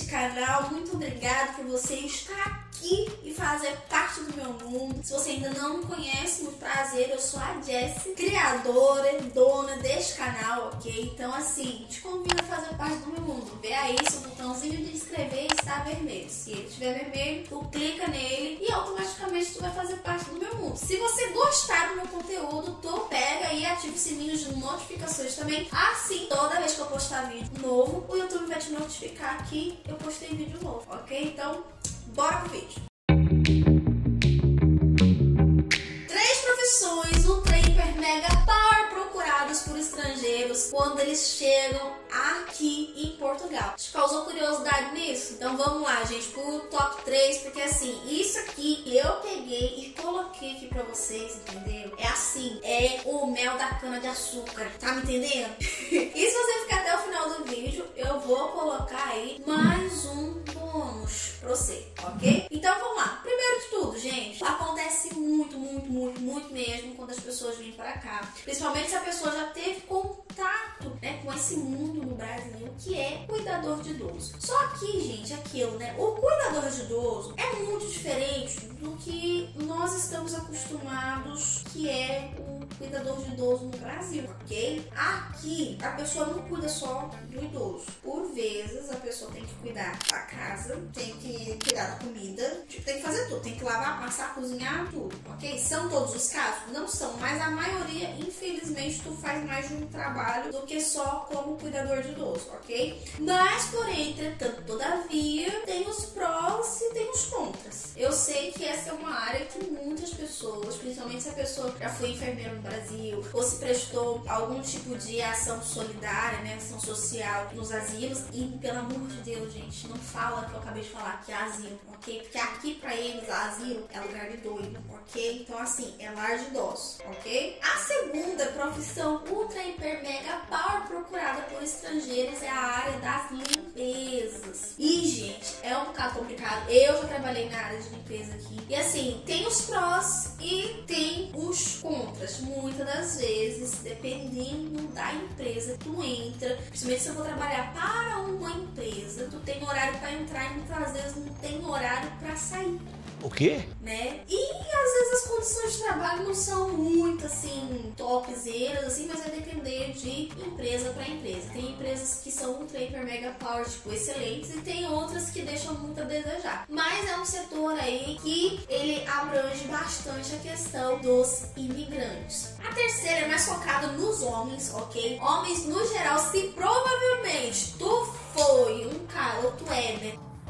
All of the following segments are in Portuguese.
canal, muito obrigada por você estar aqui e fazer parte do meu mundo. Se você ainda não me conhece, muito prazer, eu sou a Jessie, criadora e dona deste canal, ok? Então assim, te convido a fazer parte do meu mundo. Vê aí se o botãozinho de inscrever está vermelho. Se ele estiver vermelho, tu clica nele e automaticamente tu vai fazer parte do meu mundo. Se você gostar do meu conteúdo, tu pega e ativa o sininho de notificações também. Assim, toda vez que eu postar vídeo novo, o YouTube vai te notificar que eu postei vídeo novo, ok? Então, bora pro vídeo. 3 profissões ultra, hiper, mega power procuradas por estrangeiros quando eles chegam aqui em Portugal. Te causou curiosidade nisso? Então vamos lá, gente, pro top 3, porque assim, isso aqui eu peguei e coloquei aqui pra vocês, entendeu? É assim, é o mel da cana de açúcar, tá me entendendo? E se você ficar até o final do vídeo, eu vou colocar aí mais um bônus pra você, ok? Então vamos lá. Primeiro de tudo, gente, acontece muito mesmo quando as pessoas vêm pra cá, principalmente se a pessoa já teve contato, né, com esse mundo no Brasil, que é cuidador de idoso. Só que, gente, aquilo, né, o cuidador de idoso é muito diferente do que nós estamos acostumados, que é o cuidador de idoso no Brasil, ok? Aqui, a pessoa não cuida só do idoso. Por vezes, a pessoa tem que cuidar da casa, tem que cuidar da comida, tem que fazer tudo, tem que lavar, passar, cozinhar, tudo, ok? São todos os casos? Não são, mas a maioria, infelizmente, tu faz mais de um trabalho do que só como cuidador de idoso, ok? Mas, porém, entretanto, todavia, tem os prós e tem os contras. Eu sei que essa é uma área que muitas pessoas, principalmente se a pessoa já foi enfermeira no Brasil ou se prestou algum tipo de ação solidária, né, ação social nos asilos, e pelo amor de Deus, gente, não fala que eu acabei de falar que é asilo, ok? Porque aqui pra eles asilo é lugar de doido, ok? Então assim, é lar de idosos, ok? A segunda profissão ultra, hiper, mega power procurada por estrangeiros é a área das limpezas. E gente, é um bocado complicado. Eu já trabalhei na área de limpeza aqui e assim, tem os prós e tem os contras. Muitas das vezes, dependendo da empresa que tu entra, principalmente se eu vou trabalhar para uma empresa, tu tem horário para entrar e muitas vezes não tem horário para sair. O quê? Né? E às vezes as condições de trabalho não são muito assim topzeiras, assim, mas vai depender de empresa para empresa. Tem empresas que são ultra, hiper, mega power, tipo, excelentes, e tem outras que deixam muito a desejar. Mas é um setor aí que ele abrange bastante a questão dos imigrantes. A terceira é mais focada nos homens, ok? Homens no geral, se provavelmente tu foi um cara, ou tu é, né?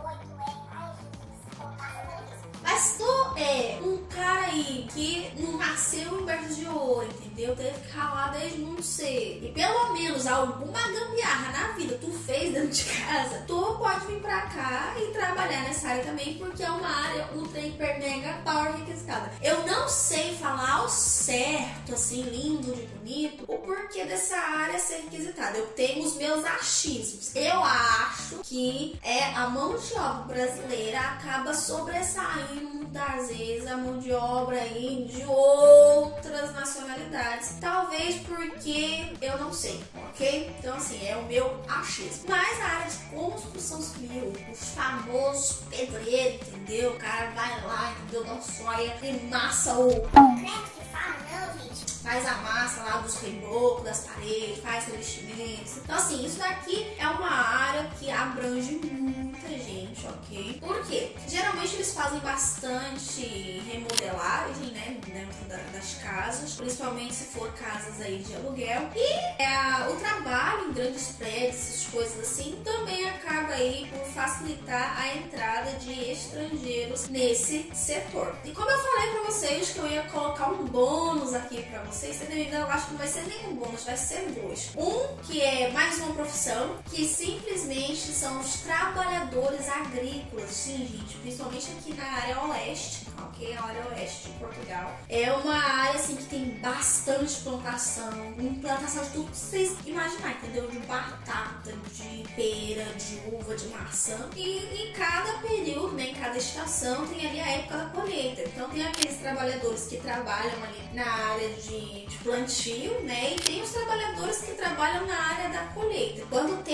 Mas tu é um cara aí que não nasceu em berço de ouro, entendeu? Teve que ralar desde muito cedo. E pelo menos alguma gambiarra na vida tu fez dentro de casa, tu pode vir pra cá e trabalhar nessa área também, porque é uma área ultra, hiper, mega power requisitada. Eu não sei falar ao certo, assim, lindo de bonito, o porquê dessa área ser requisitada. Eu tenho os meus achismos. Eu acho que a mão de obra brasileira acaba sobressaindo muitas vezes a mão de obra aí de outras nacionalidades. Talvez porque eu não sei, ok? Então assim, é o meu achismo. Mas a área de construção civil, os famosos pedreiros, entendeu? O cara vai lá, entendeu? Não sonha e massa o concreto que fala, não, gente. Faz a massa lá dos rebocos, das paredes, faz revestimentos. Então assim, isso daqui é uma área que abrange muita gente, ok? Por quê? Geralmente eles fazem bastante remodelagem, né, dentro das casas, principalmente se for casas aí de aluguel. E o trabalho em grandes prédios, essas coisas assim, também acaba aí por facilitar a entrada de estrangeiros nesse setor. E como eu falei pra vocês que eu ia colocar um bônus aqui pra vocês, eu acho que não vai ser nenhum bônus, vai ser 2. Um que é mais uma profissão, que simplesmente são os trabalhadores agrícolas. Sim, gente, principalmente aqui na área oeste, ok? A área oeste de Portugal. É uma área assim que tem bastante plantação de tudo que vocês imaginarem, entendeu? De batata, de pera, de uva, de maçã. E em cada período, né, em cada estação, tem ali a época da colheita. Então tem aqueles trabalhadores que trabalham ali na área de plantio, né? E tem os trabalhadores que trabalham na área da colheita. Quando tem essas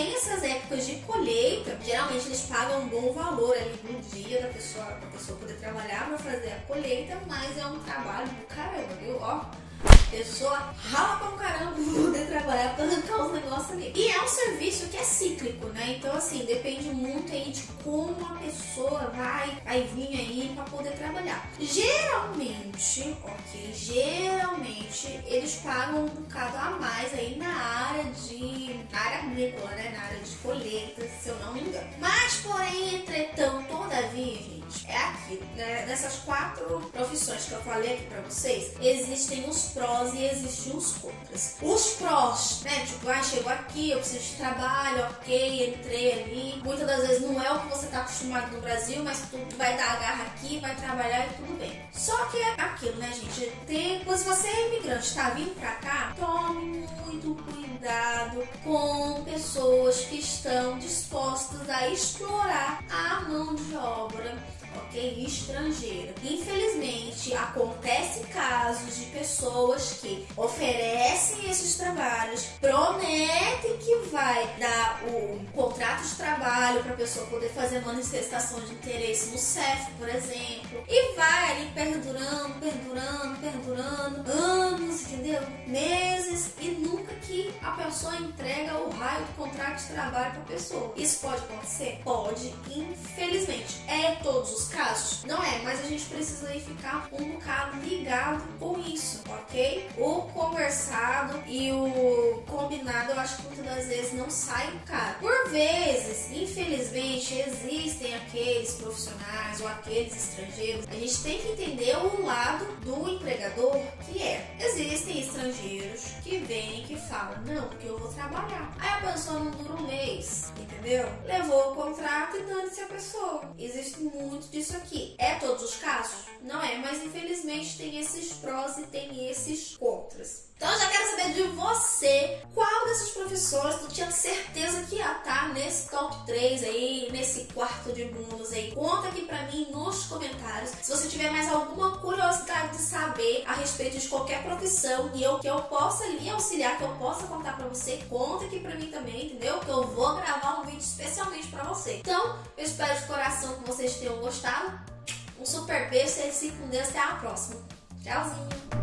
nas épocas de colheita, geralmente eles pagam um bom valor ali no dia da pessoa, pra pessoa poder trabalhar pra fazer a colheita, mas é um trabalho do caramba, viu? Ó, a pessoa rala pra um caramba pra poder trabalhar, pra arrancar os negócios ali. E é um serviço que é cíclico, né? Então, assim, depende muito aí de como a pessoa vai vir aí pra poder trabalhar. Geralmente, eles pagam um bocado a mais aí na área agrícola, né? Na área de colheita, se eu não me engano. Mas, porém, entretanto, todavia, gente, é aquilo, né? Nessas 4 profissões que eu falei aqui pra vocês, existem os prós e existem os contras. Os prós, né? Tipo, chegou aqui, eu preciso de trabalho, ok, entrei ali. Muitas das vezes não é o que você tá acostumado no Brasil, mas tu vai dar a garra aqui, vai trabalhar e tudo bem. Só que é aquilo, né, gente? Se você é imigrante, tá vindo pra cá, tome muito cuidado com pessoas que estão dispostas a explorar a mão de obra, ok? Estrangeira. Infelizmente, acontecem casos de pessoas que oferecem esses trabalhos, prometem que vai dar o contrato de trabalho para a pessoa poder fazer manifestação de interesse no CEF, por exemplo, e vai ali perdurando anos, entendeu? Meses, e nunca que a pessoa entrega o raio do contrato de trabalho para a pessoa. Isso pode acontecer? Pode, infelizmente. É todos os casos? Não é, mas a gente precisa aí ficar um bocado ligado com isso, ok? O conversado e o combinado, eu acho que muitas das vezes não sai caro. Por vezes, infelizmente, existem aqueles profissionais ou aqueles estrangeiros. A gente tem que entender o lado do empregador, que existem estrangeiros que vêm e que falam, não, porque eu vou trabalhar. Aí a pessoa não dura um mês, entendeu? Levou o contrato e dane-se a pessoa. Existe muito disso aqui. É todos os casos? Não é, mas infelizmente tem esses prós e tem esses contras. Então eu já quero saber de você, qual dessas profissões tu tinha certeza que ia estar nesse top 3 aí, nesse quarto de mundos aí. Conta aqui pra mim nos comentários. Se você tiver mais alguma curiosidade de saber a respeito de qualquer profissão e que eu possa lhe auxiliar, que eu possa contar pra você, conta aqui pra mim também, entendeu? Que eu vou gravar um vídeo especialmente pra você. Então, eu espero de coração que vocês tenham gostado. Um super beijo, fique com Deus, até a próxima. Tchauzinho!